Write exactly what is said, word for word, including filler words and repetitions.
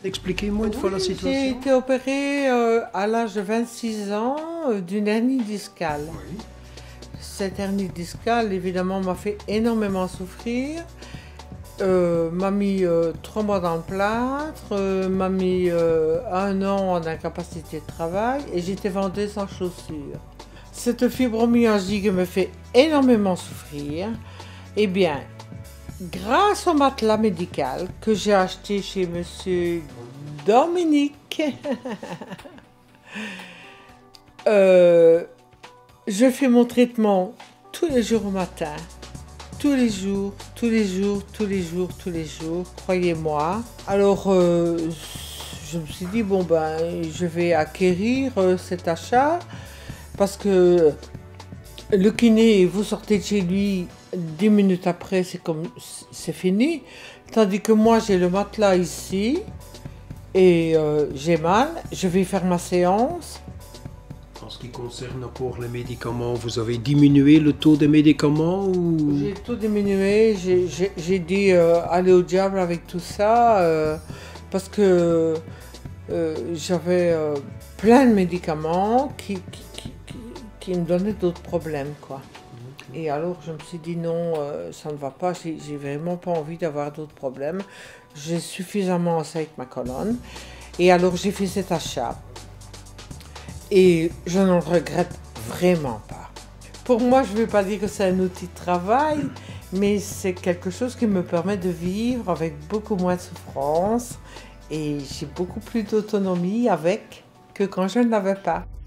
Expliquez-moi une Oui, fois la j'ai situation. été opérée euh, à l'âge de vingt-six ans euh, d'une hernie discale. Oui. Cette hernie discale, évidemment, m'a fait énormément souffrir. Euh, m'a mis euh, trois mois dans le plâtre, euh, m'a mis euh, un an en incapacité de travail et j'étais vendue sans chaussures. Cette fibromyalgie qui me fait énormément souffrir, eh bien, grâce au matelas médical que j'ai acheté chez Monsieur Dominique, euh, je fais mon traitement tous les jours au matin. Tous les jours, tous les jours, tous les jours, tous les jours, croyez-moi. Alors, euh, je me suis dit, bon ben, je vais acquérir euh, cet achat parce que le kiné, vous sortez de chez lui, dix minutes après, c'est comme, c'est fini. Tandis que moi, j'ai le matelas ici et euh, j'ai mal, je vais faire ma séance. En ce qui concerne encore les médicaments, vous avez diminué le taux des médicaments ou... J'ai tout diminué, j'ai dit euh, aller au diable avec tout ça euh, parce que euh, j'avais euh, plein de médicaments qui, qui, qui, qui, qui me donnaient d'autres problèmes, quoi. Okay. Et alors je me suis dit non, euh, ça ne va pas, j'ai vraiment pas envie d'avoir d'autres problèmes. J'ai suffisamment assez avec ma colonne et alors j'ai fait cet achat. Et je ne le regrette vraiment pas. Pour moi, je ne vais pas dire que c'est un outil de travail, mais c'est quelque chose qui me permet de vivre avec beaucoup moins de souffrance et j'ai beaucoup plus d'autonomie avec que quand je ne l'avais pas.